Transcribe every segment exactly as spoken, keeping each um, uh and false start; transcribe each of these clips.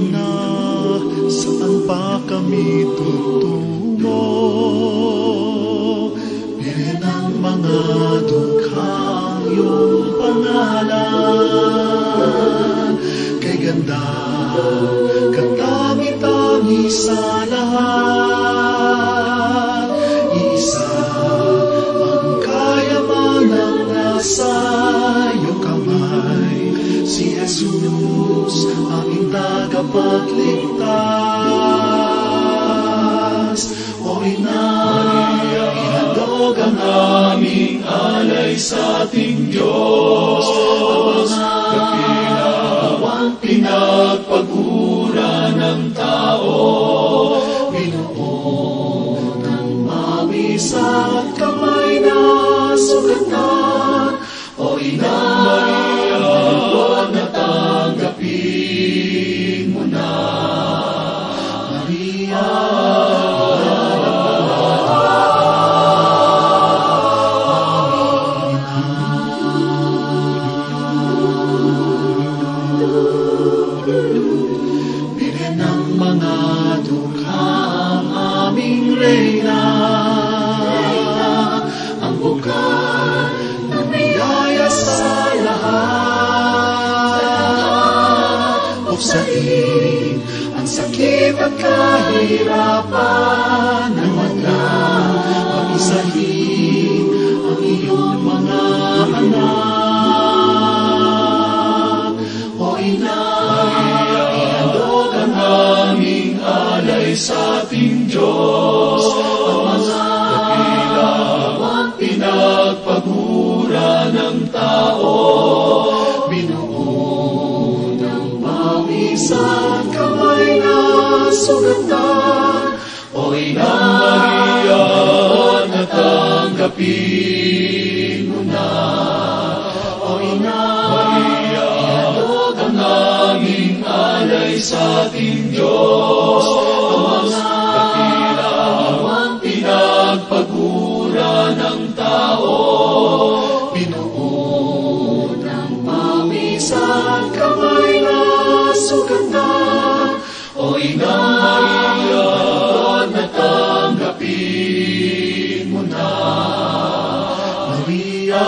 Ina, saan pa kami tutungo? Bigyan ng mga dukha ang iyong pangalan. Kay ganda, katangi-tangi sa lahat. Isa ang kayamanang nasa iyong kamay. Si Jesus, aming tagapagligtas. O Ina, ihandog ang aming alay sa ating Diyos. Ang mga kapilawang pinagpagura ng tao. Binuo ng mawis at kamay na sugatan. O Ina, natanggapin mo na, Maria. Bilhin ng mga dukha ang aming reyna, ang bukal ng biyaya sa lahat. Buksain ang sakit at kahirapan, naman lang pag-isahin ang iyong mga anak. O Ina, ihandog ang aming alay sa ating Diyos. Ang mga kapilawang pinagpagura ng tao. Binuo ng mawis at kamay na sugatan. O Ina Maria, natanggapin mo na. O Ina Maria, ihandog ang aming alay sa ating Diyos. Ang mga kapilawang pinagpagura ng tao. Binuo ng mawis at kamay na sugatan. O Ina Maria, natanggapin mo na, Maria.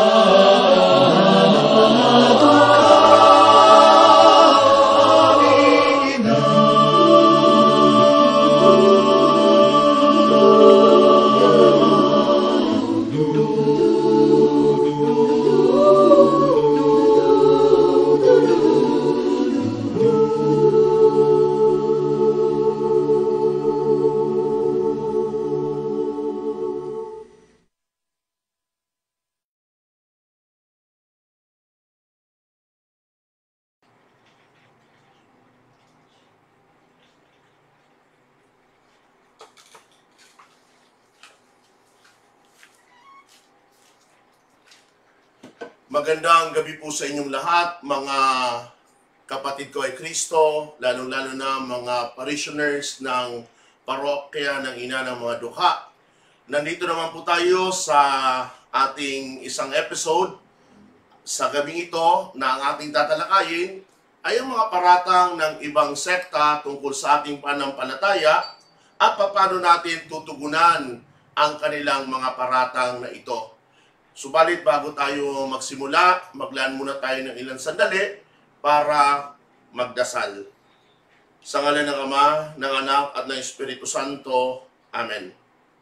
Magandang gabi po sa inyong lahat, mga kapatid ko ay Kristo, lalong-lalo na mga parishioners ng parokya ng Ina ng mga Dukha. Nandito naman po tayo sa ating isang episode sa gabing ito na ang ating tatalakayin ay ang mga paratang ng ibang sekta tungkol sa ating panampalataya at paano natin tutugunan ang kanilang mga paratang na ito. Subalit bago tayo magsimula, maglaan muna tayo ng ilang sandali para magdasal. Sa ngalan ng Ama, ng Anak at ng Espiritu Santo. Amen.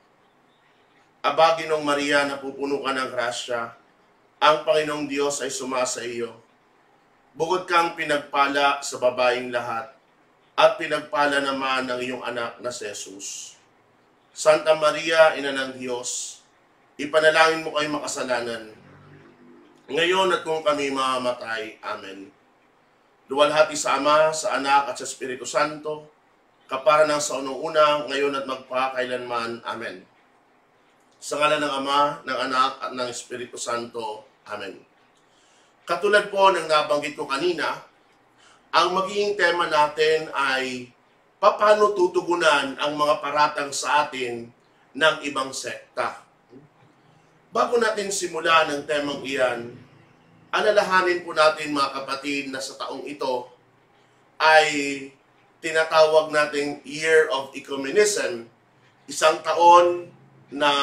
Aba, Ginoong Maria, napupuno ka ng grasya, ang Panginoong Diyos ay sumasa iyo. Bukod kang pinagpala sa babaeng lahat, at pinagpala naman ng iyong anak na si Jesus. Santa Maria, Ina ng Diyos, ipanalangin mo kayo makasalanan, ngayon at kung kami mamamatay. Amen. Luwalhati sa Ama, sa Anak at sa Espiritu Santo, kapara ng sa unang-una, ngayon at magpakailanman. Amen. Sa ngalan ng Ama, ng Anak at ng Espiritu Santo. Amen. Katulad po ng nabanggit ko kanina, ang magiging tema natin ay paano tutugunan ang mga paratang sa atin ng ibang sekta. Bago natin simulan ang temang iyan, alalahanin po natin mga kapatid na sa taong ito ay tinatawag nating Year of Ecumenism, isang taon na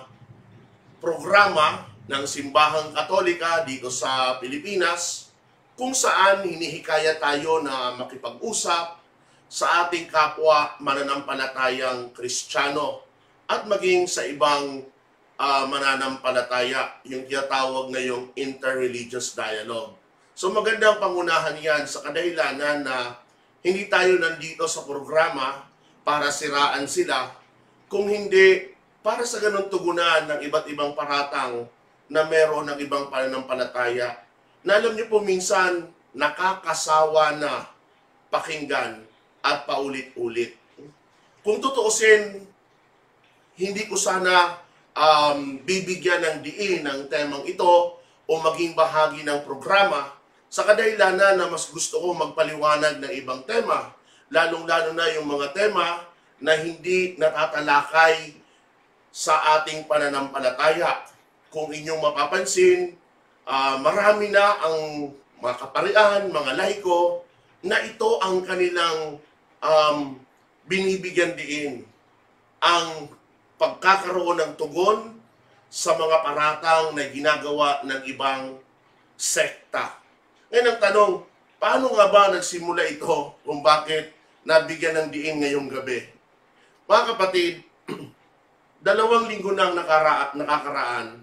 programa ng Simbahang Katolika dito sa Pilipinas kung saan hinihikaya tayo na makipag-usap sa ating kapwa mananampalatayang Kristiyano at maging sa ibang uh, mananampalataya, yung tinatawag na yung interreligious dialogue. So magandang pangunahan yan sa kadahilanan na hindi tayo nandito sa programa para siraan sila, kung hindi para sa ganun tugunan ng iba't ibang paratang na meron ng ibang pananampalataya na alam niyo po minsan nakakasawa na pakinggan at paulit-ulit. Kung tutuusin, hindi ko sana um, bibigyan ng diin ng temang ito o maging bahagi ng programa sa kadahilanan na mas gusto ko magpaliwanag ng ibang tema, lalong-lalo na yung mga tema na hindi natatalakay sa ating pananampalataya. Kung inyong mapapansin, uh, marami na ang mga kaparian, mga laiko, na ito ang kanilang um, binibigyan diin. Ang pagkakaroon ng tugon sa mga paratang na ginagawa ng ibang sekta. Ngayon ang tanong, paano nga ba nagsimula ito kung bakit nabigyan ng diin ngayong gabi? Mga kapatid, dalawang linggo nang nakara nakakaraan,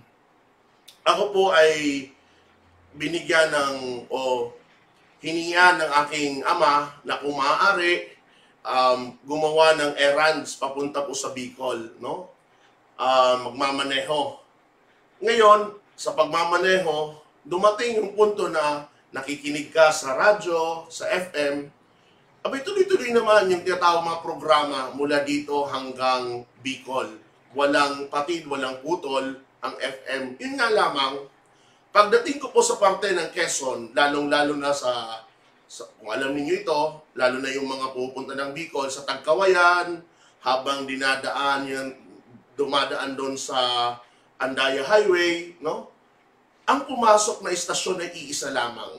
ako po ay binigyan ng o hiningan ng aking ama na kung maaari um, gumawa ng errands papunta po sa Bicol, no? Uh, magmamaneho. Ngayon, sa pagmamaneho, dumating yung punto na nakikinig ka sa radyo, sa F M, abay tuloy-tuloy naman yung tinatawag mga programa mula dito hanggang Bicol. Walang patid, walang putol ang F M. Yun nga lamang, pagdating ko po sa parte ng Quezon, lalong-lalo na sa, sa, kung alam niyo ito, lalo na yung mga pupunta ng Bicol, sa Tagkawayan, habang dinadaan yan, dumadaan doon sa Andaya Highway, no? Ang pumasok na istasyon ay iisa lamang.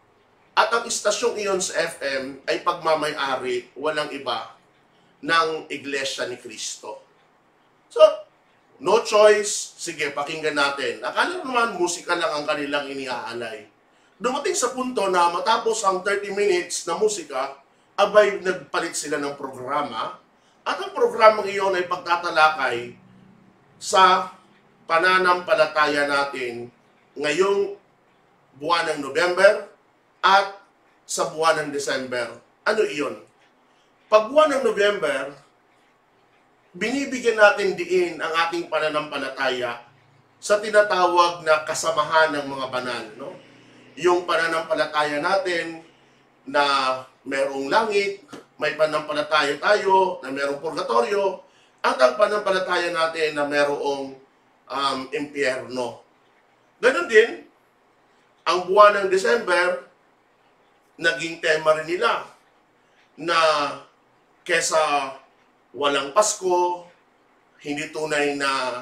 At ang istasyong iyon sa F M ay pagmamay-ari, walang iba, ng Iglesia ni Cristo. So, no choice, sige, pakinggan natin. Akala naman musika lang ang kanilang iniaalay. Dumating sa punto na matapos ang thirty minutes na musika, abay nagpalit sila ng programa, at ang programang iyon ay pagtatalakay sa pananampalataya natin ngayong buwan ng November at sa buwan ng December. Ano iyon? Pag buwan ng November, binibigyan natin diin ang ating pananampalataya sa tinatawag na kasamahan ng mga banal, no? Yung pananampalataya natin na merong langit, may pananampalataya tayo na merong purgatorio, at ang pananampalataya natin na merong um, impyerno. Ganon din, ang buwan ng December, naging tema rin nila na kesa walang Pasko, hindi tunay na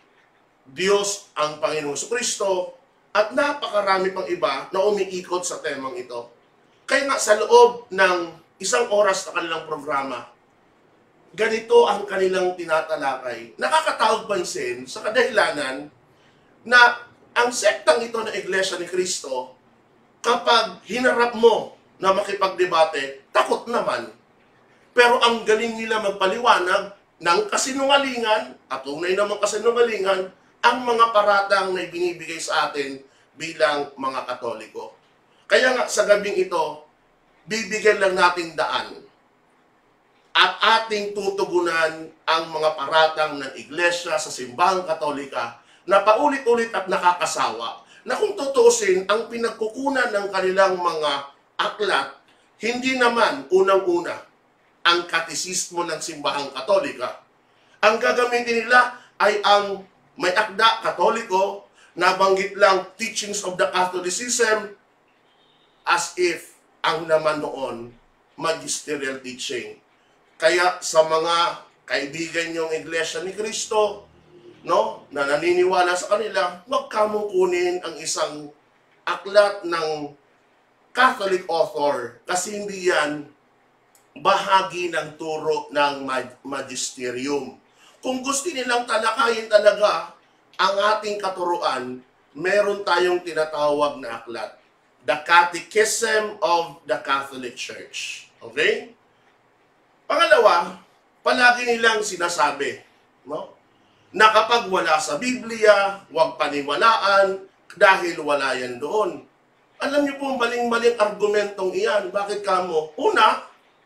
Diyos ang Panginoong Kristo, at napakarami pang iba na umiikot sa temang ito. Kaya nga sa loob ng isang oras na kanilang programa, ganito ang kanilang tinatalakay. Nakakatawag pansin sa kadahilanan na ang sektang ito na Iglesia ni Cristo, kapag hinarap mo na makipagdebate, takot naman. Pero ang galing nila magpaliwanag ng kasinungalingan, at tunay namang kasinungalingan, ang mga paratang na binibigay sa atin bilang mga Katoliko. Kaya nga sa gabing ito, bibigyan lang natin daan at ating tutugunan ang mga paratang ng Iglesia sa Simbahang Katolika na paulit-ulit at nakakasawa, na kung tutuusin, ang pinagkukunan ng kanilang mga aklat, hindi naman unang-una ang katisismo ng Simbahang Katolika. Ang gagamitin nila ay ang may akda Katoliko na banggit lang teachings of the Catholicism, as if ang naman noon magisterial teaching. Kaya sa mga kaibigan niyong Iglesia ni Cristo, no, na naniniwala sa kanila, huwag ka mong kunin ang isang aklat ng Catholic author, kasi hindi yan bahagi ng turo ng magisterium. Kung gusto nilang talakayin talaga ang ating katuruan, meron tayong tinatawag na aklat, The Catechism of the Catholic Church. Okay? Pangalawa, palagi nilang sinasabi, no, na kapag wala sa Biblia, huwag paniwalaan dahil wala yan doon. Alam niyo po, maling-maling argumentong iyan. Bakit kamo? Una,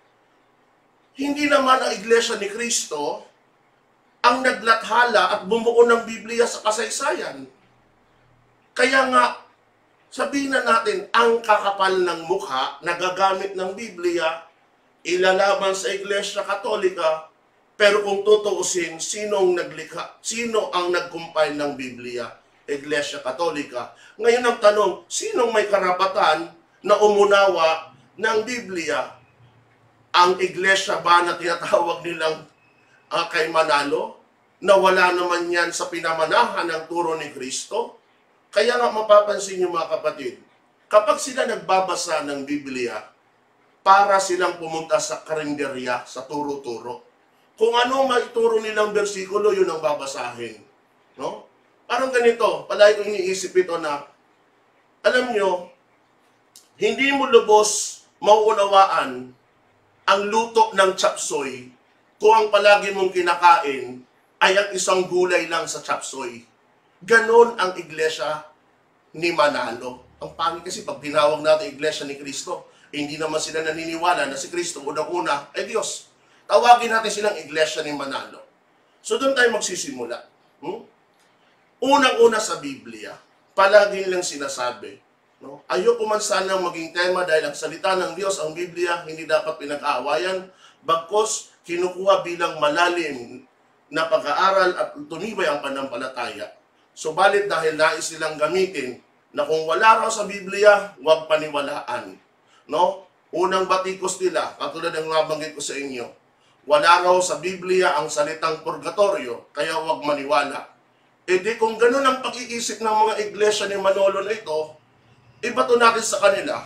hindi naman ang Iglesia ni Cristo ang naglathala at bumuo ng Biblia sa kasaysayan. Kaya nga, sabihin na natin, ang kakapal ng mukha na gagamit ng Biblia, ilalaban sa Iglesia Katolika, pero kung tutuusin, sinong naglikha, sino ang nag-compile ng Biblia? Iglesia Katolika. Ngayon ang tanong, sinong may karapatan na umunawa ng Biblia? Ang Iglesia ba na tinatawag nilang uh, kay Manalo, na wala naman yan sa pinamanahan ng turo ni Kristo? Kaya nga mapapansin niyo mga kapatid, kapag sila nagbabasa ng Biblia, para silang pumunta sa karinderya, sa turo-turo. Kung ano maituro nilang bersikulo, yun ang babasahin. No? Parang ganito, palagi ko iniisip ito na, alam nyo, hindi mo lubos mauunawaan ang luto ng chapsoy kung ang palagi mong kinakain ay ang isang gulay lang sa chapsoy. Ganon ang Iglesia ni Manalo. Ang pangit kasi pag tinawag natin Iglesia ni Cristo, hindi naman sila naniniwala na si Cristo unang-una ay Diyos. Tawagin natin silang Iglesia ni Manalo. So doon tayo magsisimula. Hmm? Unang-una sa Biblia, palagi nilang sinasabi, no? Ayoko man sanang maging tema dahil ang salita ng Diyos, ang Biblia, hindi dapat pinag-aawayan, bagkos kinukuha bilang malalim na pag-aaral at tumibay ang panampalataya. Subalit dahil nais silang gamitin na kung wala raw sa Biblia, huwag paniwalaan. No? Unang batikos nila, katulad ng nabanggit ko sa inyo, wala raw sa Biblia ang salitang purgatorio, kaya huwag maniwala. E di kung ganun ang pag-iisip ng mga iglesia ni Manolo na ito, ibato natin sa kanila.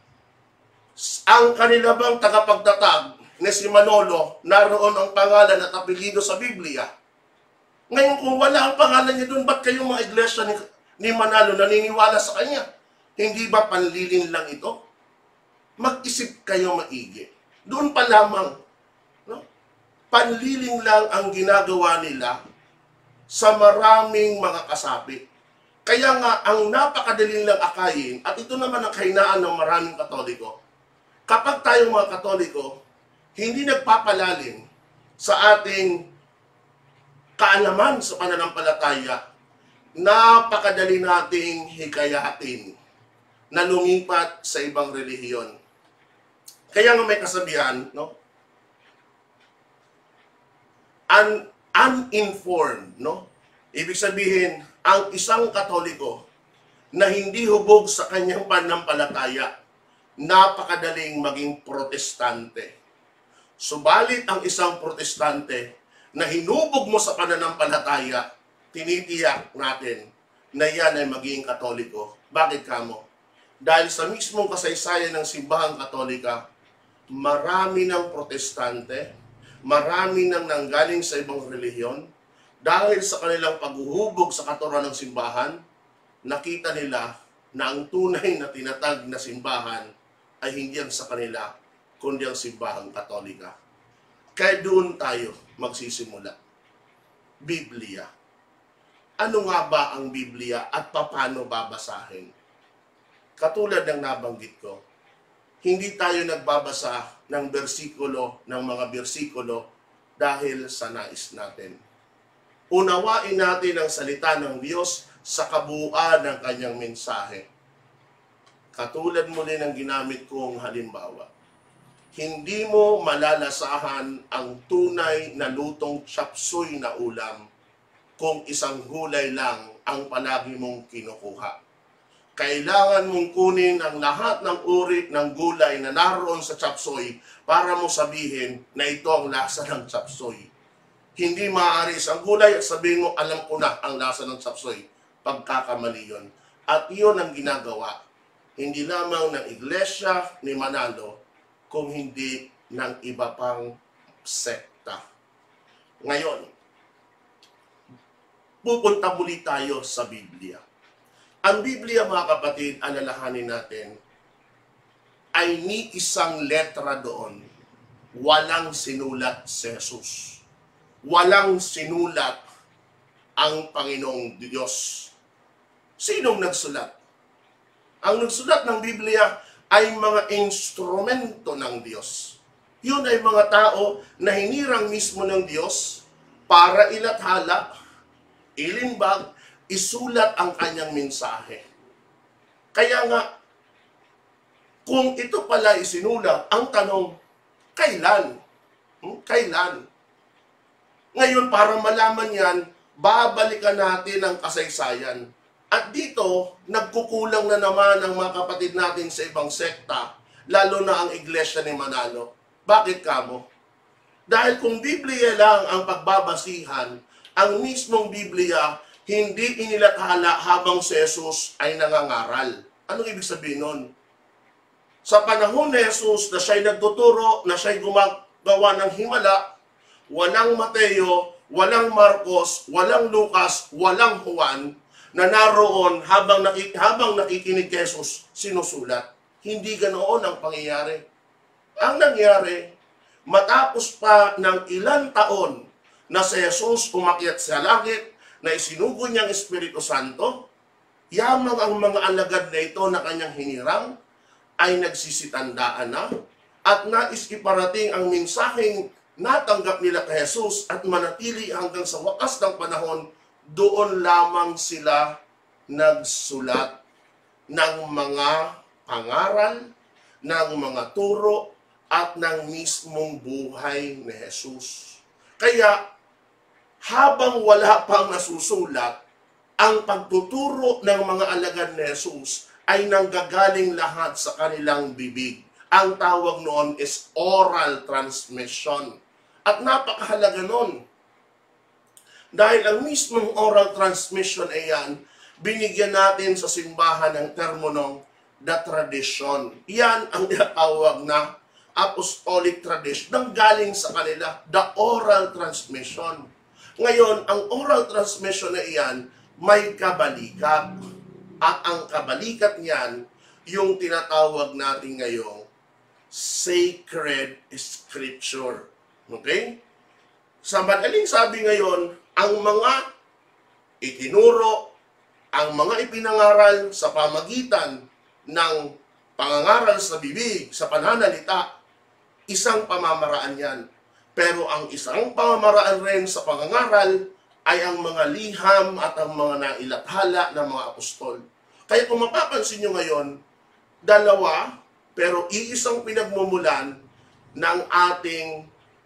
Ang kanila bang tagapagtatag ni si Manolo, naroon ang pangalan at apelido sa Biblia? Ngayon kung wala ang pangalan niya doon, ba't kayong mga iglesia ni, ni Manalo naniniwala sa kanya? Hindi ba panlilin lang ito? Mag-isip kayo maigi. Doon pa lamang, no? Panliling lang ang ginagawa nila sa maraming mga kasapi. Kaya nga, ang napakadaling lang akayin, at ito naman ang kahinaan ng maraming Katoliko, kapag tayong mga Katoliko, hindi nagpapalalim sa ating kaalaman sa pananampalataya, napakadali nating hikayatin na lumipat sa ibang relihiyon. Kaya nga may kasabihan, no? Un uninformed, no? Ibig sabihin, ang isang Katoliko na hindi hubog sa kanyang pananampalataya, napakadaling maging protestante. Subalit ang isang protestante na hinubog mo sa pananampalataya, tinitiyak natin na yan ay maging Katoliko. Bakit kamo? Dahil sa mismong kasaysayan ng simbahang Katolika, marami ng protestante, marami nang nanggaling sa ibang relihiyon, dahil sa kanilang paghuhubog sa katuruan ng simbahan, nakita nila na ang tunay na tinatag na simbahan ay hindi ang sa kanila, kundi ang simbahang Katolika. Kaya doon tayo magsisimula. Biblia. Ano nga ba ang Biblia at paano babasahin? Katulad ng nabanggit ko, hindi tayo nagbabasa ng bersikulo, ng mga bersikulo dahil sa nais natin. Unawain natin ang salita ng Diyos sa kabuuan ng kanyang mensahe. Katulad muli ng ginamit kong halimbawa, hindi mo malalasahan ang tunay na lutong chapsuy na ulam kung isang gulay lang ang palagi mong kinukuha. Kailangan mong kunin ang lahat ng uri ng gulay na naroon sa chapsuy para mo sabihin na ito ang lasa ng chapsuy. Hindi maaari isang gulay at sabihin mo, alam ko na ang lasa ng chapsuy. Pagkakamali yun. At iyon ang ginagawa. Hindi lamang ng Iglesia ni Manalo, kung hindi ng iba pang sekta. Ngayon, pupunta muli tayo sa Biblia. Ang Biblia, mga kapatid, alalahanin natin, ay ni isang letra doon, walang sinulat si Jesus. Walang sinulat ang Panginoong Diyos. Sinong nagsulat? Ang nagsulat ng Biblia ay mga instrumento ng Diyos. Yun ay mga tao na hinirang mismo ng Diyos para ilathala, ilimbag, isulat ang kanyang mensahe. Kaya nga, kung ito pala isinulat, ang tanong, kailan? Hmm? Kailan? Ngayon, para malaman yan, babalikan natin ang kasaysayan. At dito, nagkukulang na naman ang mga kapatid natin sa ibang sekta, lalo na ang Iglesia ni Manalo. Bakit kamo? Dahil kung Biblia lang ang pagbabasihan, ang mismong Biblia, hindi inilathala habang si Jesus ay nangangaral. Anong ibig sabihin nun? Sa panahon ni Jesus na siya'y nagtuturo, na siya'y gumagawa ng himala, walang Mateo, walang Marcos, walang Lucas, walang Juan, na naroon habang, nakik habang nakikinig kay Jesus, sinusulat. Hindi ganoon ang pangyayari. Ang nangyari, matapos pa ng ilang taon na si Jesus umakyat sa langit, na isinugo niyang Espiritu Santo, yamang ang mga alagad na ito na kanyang hinirang, ay nagsisitandaan na, at nais iparating ang mensaheng natanggap nila kay Jesus at manatili hanggang sa wakas ng panahon, doon lamang sila nagsulat ng mga pangaral, ng mga turo, at ng mismong buhay ni Jesus. Kaya, habang wala pang nasusulat, ang pagtuturo ng mga alagad ni Jesus ay nanggagaling lahat sa kanilang bibig. Ang tawag noon is oral transmission. At napakahalaga noon. Dahil ang mismong oral transmission ay yan, binigyan natin sa simbahan ng termo ng the tradition. Yan ang tinatawag na apostolic tradition, nang galing sa kanila, the oral transmission. Ngayon, ang oral transmission na iyan, may kabalikat. At ang kabalikat niyan, yung tinatawag natin ngayong sacred scripture. Okay? Sa madaling sabi ngayon, ang mga itinuro, ang mga ipinangaral sa pamagitan ng pangangaral sa bibig, sa pananalita, isang pamamaraan yan. Pero ang isang pamamaraan rin sa pangangaral ay ang mga liham at ang mga nailathala ng mga apostol. Kaya kung mapapansin nyo ngayon, dalawa, pero iisang pinagmumulan ng ating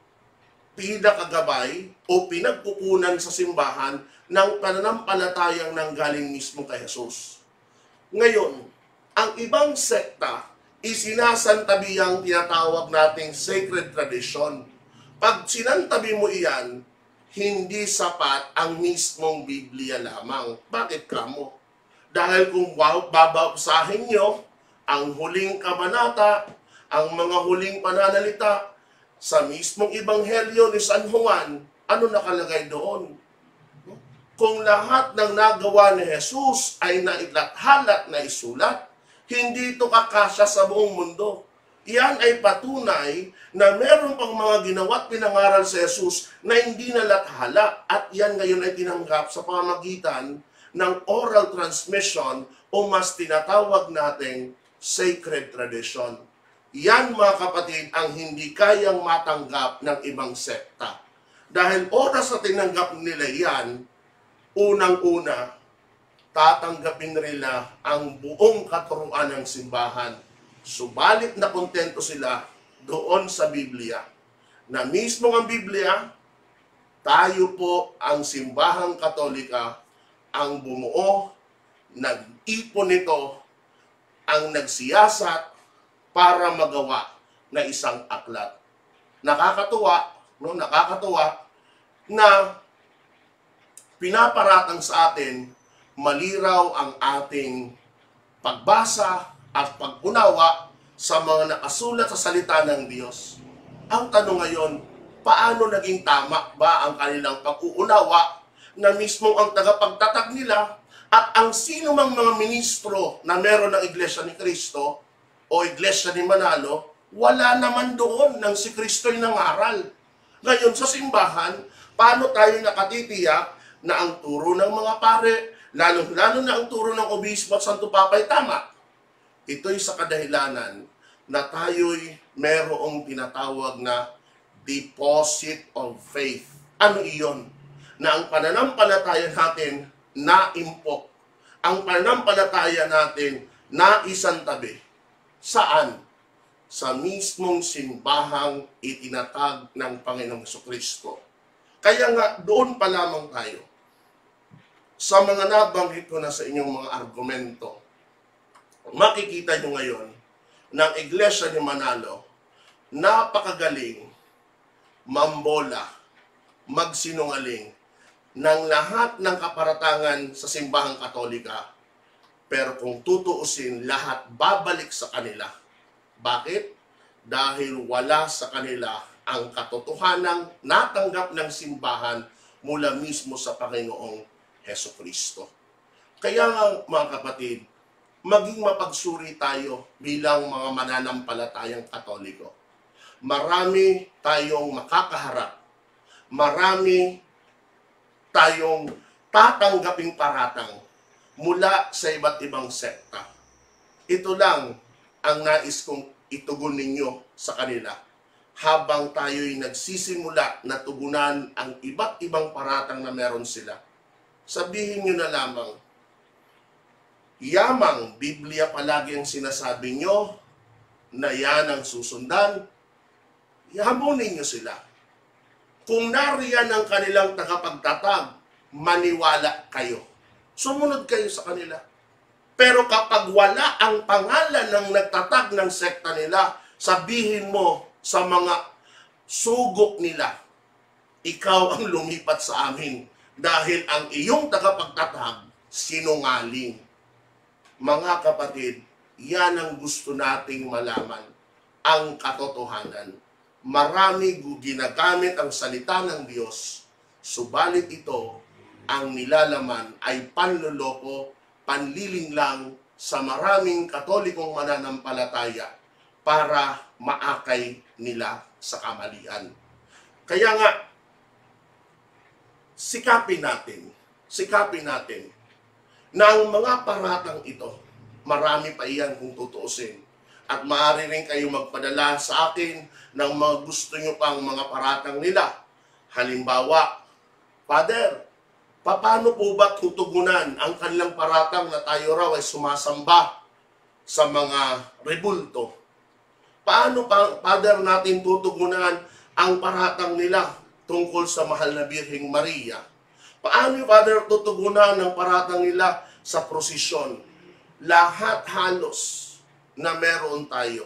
pinakagabay o pinagkukunan sa simbahan ng pananampalatayang nanggaling mismo kay Jesus. Ngayon, ang ibang sekta, isinasantabi ang tinatawag nating sacred tradition. Pag sinantabi mo iyan, hindi sapat ang mismong Biblia lamang. Bakit kamo? Dahil kung babasahin nyo ang huling kabanata, ang mga huling pananalita sa mismong Ebanghelyo ni San Juan, ano nakalagay doon? Kung lahat ng nagawa ni Jesus ay nailathala na isulat, hindi ito kakasya sa buong mundo. Iyan ay patunay na meron pang mga ginawa't pinangaral sa Jesus na hindi nalathala at yan ngayon ay tinanggap sa pamamagitan ng oral transmission o mas tinatawag nating sacred tradition. Yan mga kapatid ang hindi kayang matanggap ng ibang sekta. Dahil oras na tinanggap nila yan, unang-una, tatanggapin nila ang buong katuruan ng simbahan. Subalit na kontento sila doon sa Biblia. Na mismo ang Biblia, tayo po ang simbahang Katolika ang bumuo, nag-ipon nito, ang nagsiyasat para magawa na isang aklat. Nakakatuwa, no, nakakatuwa na pinaparatang sa atin, maliraw ang ating pagbasa at pag-unawa sa mga nakasulat sa salita ng Diyos. Ang tanong ngayon, paano naging tama ba ang kanilang pag-uunawa na mismo ang tagapagtatag nila at ang sino mang mga ministro na meron ng Iglesia ni Cristo o Iglesia ni Manalo, wala naman doon nang si Kristo'y nangaral. Ngayon sa simbahan, paano tayo nakatitiyak na ang turo ng mga pare, lalo-lalo na ang turo ng obispo at Santo Papa ay tama? Ito'y sa kadahilanan na tayo'y merong tinatawag na deposit of faith. Ano iyon? Na ang pananampalataya natin naimpok. Ang pananampalataya natin naisantabi. Saan? Sa mismong simbahang itinatag ng Panginoong Jesucristo. Kaya nga, doon pa lamang tayo. Sa mga nabanggit ko na sa inyong mga argumento, makikita nyo ngayon ng Iglesia ni Manalo, napakagaling, mambola, magsinungaling, ng lahat ng kaparatangan sa simbahang Katolika. Pero kung tutuusin, lahat babalik sa kanila. Bakit? Dahil wala sa kanila ang katotohanang natanggap ng simbahan mula mismo sa Panginoong Hesukristo. Kaya nga mga kapatid, maging mapagsuri tayo bilang mga mananampalatayang Katoliko. Marami tayong makakaharap. Marami tayong tatanggaping paratang mula sa iba't ibang sekta. Ito lang ang nais kong itugon ninyo sa kanila habang tayo'y nagsisimula na tugunan ang iba't ibang paratang na meron sila. Sabihin nyo na lamang, yamang Biblia palagi ang sinasabi nyo na yan ang susundan, hamunin nyo sila. Kung nariyan ang kanilang tagapagtatag, maniwala kayo. Sumunod kayo sa kanila. Pero kapag wala ang pangalan ng nagtatag ng sekta nila, sabihin mo sa mga sugok nila, ikaw ang lumipat sa amin dahil ang iyong tagapagtatag sinungaling. Mga kapatid, yan ang gusto nating malaman, ang katotohanan. Marami ginagamit ang salita ng Diyos, subalit ito, ang nilalaman ay panloloko, panlilinglang sa maraming Katolikong mananampalataya para maakay nila sa kamalian. Kaya nga, sikapin natin, sikapin natin na ang mga paratang ito, marami pa iyan kung tutuusin. At maaari rin kayo magpadala sa akin ng mga gusto nyo pang mga paratang nila. Halimbawa, Father, paano po ba tutugunan ang kanilang paratang na tayo raw ay sumasamba sa mga rebulto? Paano pa, Father, natin tutugunan ang paratang nila tungkol sa mahal na Birheng Maria? Paano, Father, tutugunan ang paratang nila sa prosesyon? Lahat halos na meron tayo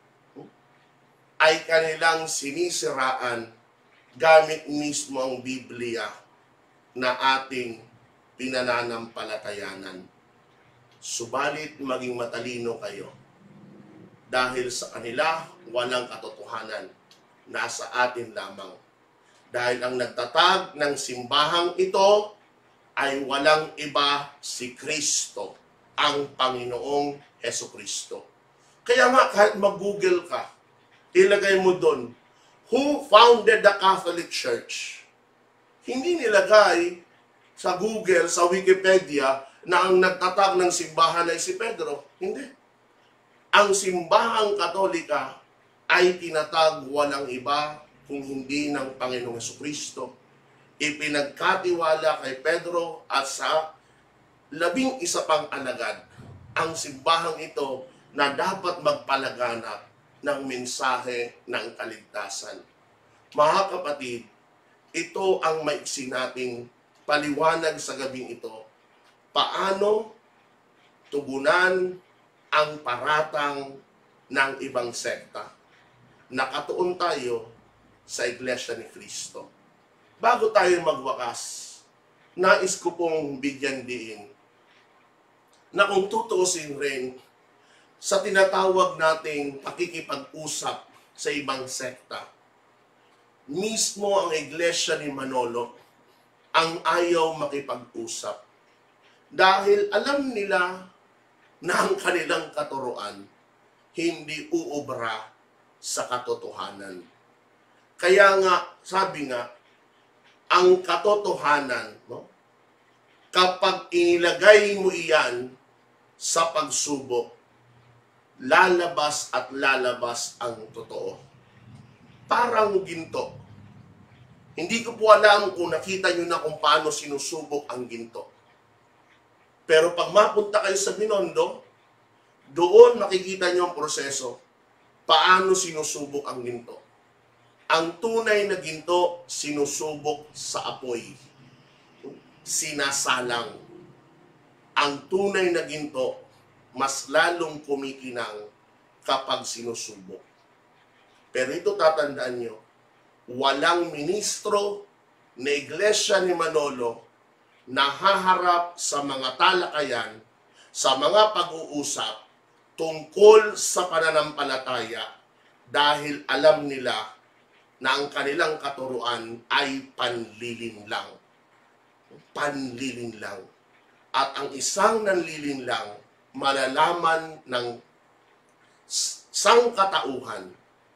ay kanilang sinisiraan gamit mismo ang Biblia na ating pinananampalatayanan. Subalit maging matalino kayo dahil sa kanila walang katotohanan, nasa atin lamang. Dahil ang nagtatag ng simbahang ito ay walang iba si Kristo, ang Panginoong Hesukristo. Kaya nga kahit mag-google ka, ilagay mo doon, who founded the Catholic Church? Hindi nilagay sa Google, sa Wikipedia, na ang nagtatag ng simbahan ay si Pedro. Hindi. Ang simbahang Katolika ay tinatag walang iba kung hindi ng Panginoong Hesukristo. Ipinagkatiwala kay Pedro at sa labing isa pang alagad ang simbahang ito na dapat magpalaganap ng mensahe ng kaligtasan. Mga kapatid, ito ang maiksi nating paliwanag sa gabing ito. Paano tugunan ang paratang ng ibang sekta? Nakatuon tayo sa Iglesia ni Cristo. Bago tayo magwakas, nais ko pong bigyan diin na kung tutuusin rin sa tinatawag nating pakikipag-usap sa ibang sekta, mismo ang iglesia ni Manolo ang ayaw makipag-usap. Dahil alam nila na ang kanilang katuruan hindi uubra sa katotohanan. Kaya nga, sabi nga, ang katotohanan, no? Kapag inilagay mo iyan sa pagsubok, lalabas at lalabas ang totoo. Parang ginto. Hindi ko po alam kung nakita nyo na kung paano sinusubok ang ginto. Pero pag mapunta kayo sa Binondo, doon makikita nyo ang proseso. Paano sinusubok ang ginto. Ang tunay na ginto, sinusubok sa apoy. Sinasalang. Ang tunay na ginto, mas lalong kumikinang kapag sinusubok. Pero ito tatandaan nyo, walang ministro na iglesia ni Manolo na haharap sa mga talakayan, sa mga pag-uusap tungkol sa pananampalataya dahil alam nila na ang kanilang katuruan ay panlilinlang. Panlilinlang. At ang isang nanlilinlang, malalaman ng sangkatauhan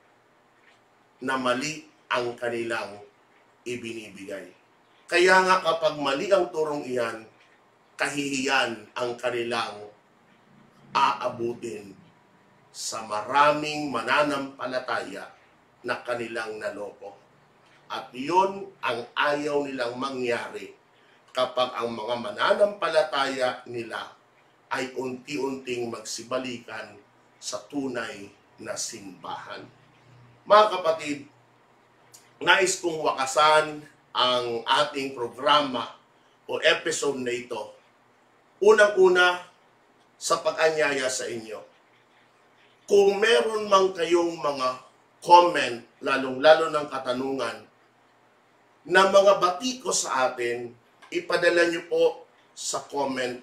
na mali ang kanilang ibinibigay. Kaya nga kapag mali ang turong iyan, kahihiyan ang kanilang aabutin sa maraming mananampalataya na kanilang naloko. At yun ang ayaw nilang mangyari kapag ang mga mananampalataya nila ay unti-unting magsibalikan sa tunay na simbahan. Mga kapatid, nais kong wakasan ang ating programa o episode na ito. Unang-una, sa pag-anyaya sa inyo. Kung meron man kayong mga comment, lalong-lalo ng katanungan, na mga batiko sa atin, ipadala nyo po sa comment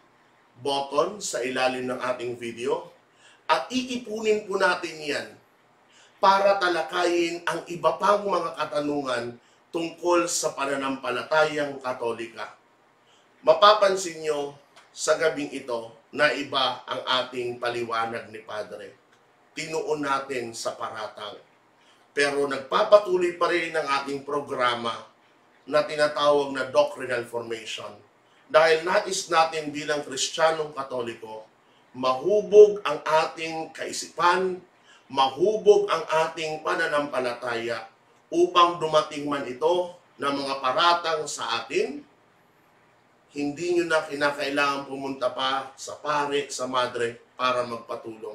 button sa ilalim ng ating video at iipunin po natin yan para talakayin ang iba pang mga katanungan tungkol sa pananampalatayang Katolika. Mapapansin nyo sa gabing ito na iba ang ating paliwanag ni Padre. Tinuon natin sa paratang. Pero nagpapatuloy pa rin ang ating programa na tinatawag na doctrinal formation. Dahil nais natin bilang Kristiyanong Katoliko, mahubog ang ating kaisipan, mahubog ang ating pananampalataya upang dumating man ito na mga paratang sa atin, hindi nyo na kinakailangan pumunta pa sa pare, sa madre para magpatulong.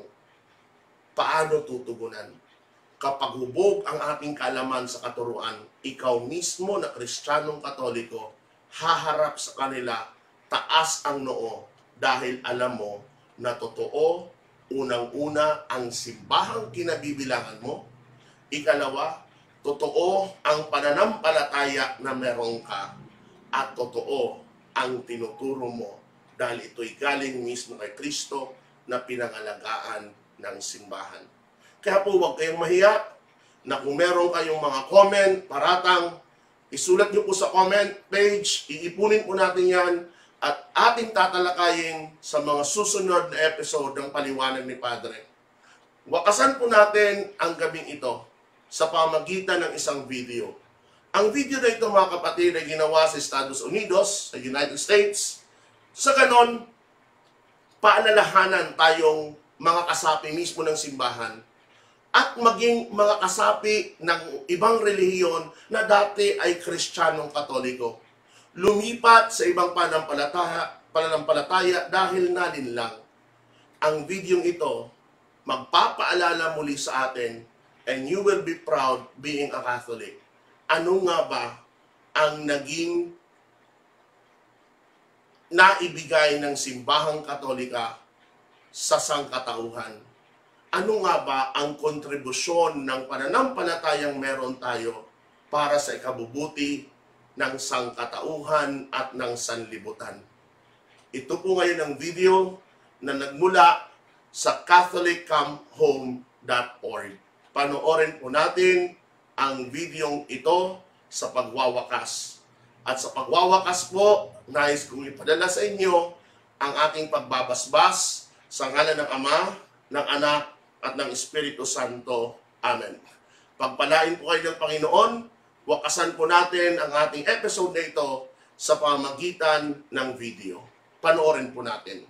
Paano tutugunan? Kapag hubog ang ating kaalaman sa katuruan, ikaw mismo na Kristiyanong Katoliko, haharap sa kanila, taas ang noo dahil alam mo na totoo, unang-una ang simbahang kinabibilangan mo. Ikalawa, totoo ang pananampalataya na meron ka. At totoo ang tinuturo mo dahil ito'y galing mismo kay Kristo na pinangalagaan ng simbahan. Kaya po huwag kayong mahiya na kung meron kayong mga comment, paratang, isulat nyo po sa comment page, iipunin po natin yan at ating tatalakayin sa mga susunod na episode ng Paliwanag ni Padre. Wakasan po natin ang gabing ito sa pamagitan ng isang video. Ang video na ito mga kapatid ay ginawa sa Estados Unidos, sa United States. Sa ganon, paalalahanan tayong mga kasapi mismo ng simbahan at maging mga kasapi ng ibang relihiyon na dati ay Kristiyanong Katoliko. Lumipat sa ibang pananampalataya, pananampalataya dahil nalinlang. Ang video ito, magpapaalala muli sa atin, and you will be proud being a Catholic. Ano nga ba ang naging naibigay ng simbahang Katolika sa sangkatauhan? Ano nga ba ang kontribusyon ng pananampalatayang meron tayo para sa ikabubuti ng sangkatauhan at ng sanlibutan? Ito po ngayon ang video na nagmula sa catholic camp home dot org. Panoorin po natin ang videong ito sa pagwawakas. At sa pagwawakas po, nais kong ipadala sa inyo ang aking pagbabasbas sa ngalan ng Ama, ng Anak, at ng Espiritu Santo. Amen. Pagpalain po kayo ng Panginoon, wakasan po natin ang ating episode na ito sa pamamagitan ng video. Panoorin po natin.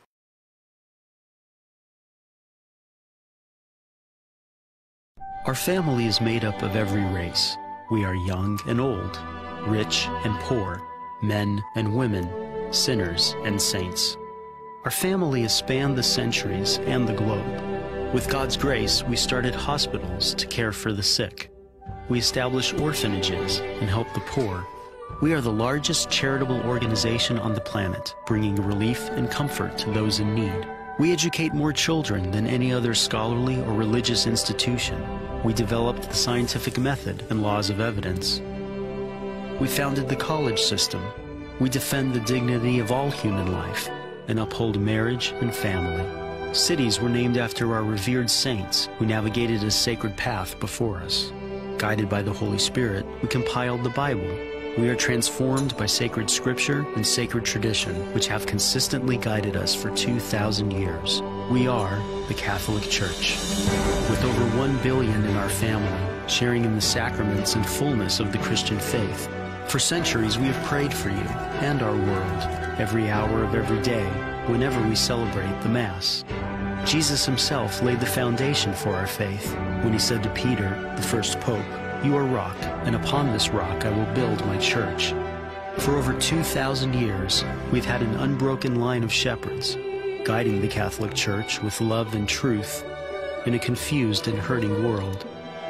Our family is made up of every race. We are young and old, rich and poor, men and women, sinners and saints. Our family has spanned the centuries and the globe. With God's grace, we started hospitals to care for the sick. We established orphanages and help the poor. We are the largest charitable organization on the planet, bringing relief and comfort to those in need. We educate more children than any other scholarly or religious institution. We developed the scientific method and laws of evidence. We founded the college system. We defend the dignity of all human life and uphold marriage and family. Cities were named after our revered saints who navigated a sacred path before us. Guided by the Holy Spirit, we compiled the Bible. We are transformed by sacred scripture and sacred tradition, which have consistently guided us for two thousand years. We are the Catholic Church. With over one billion in our family, sharing in the sacraments and fullness of the Christian faith. For centuries we have prayed for you and our world, every hour of every day, whenever we celebrate the Mass. Jesus himself laid the foundation for our faith when he said to Peter, the first pope, "You are rock, and upon this rock I will build my church." For over two thousand years, we've had an unbroken line of shepherds, guiding the Catholic Church with love and truth in a confused and hurting world.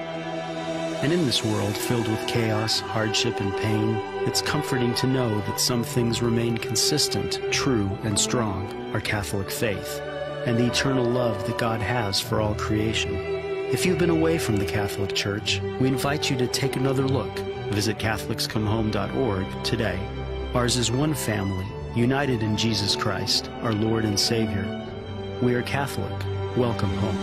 And in this world filled with chaos, hardship, and pain, it's comforting to know that some things remain consistent, true, and strong, our Catholic faith, and the eternal love that God has for all creation. If you've been away from the Catholic Church, we invite you to take another look. Visit Catholics Come Home dot org today. Ours is one family, united in Jesus Christ, our Lord and Savior. We are Catholic. Welcome home.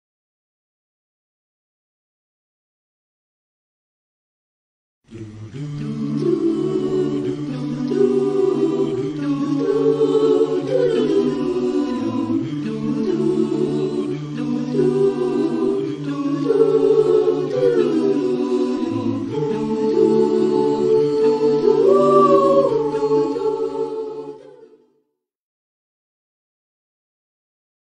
Do do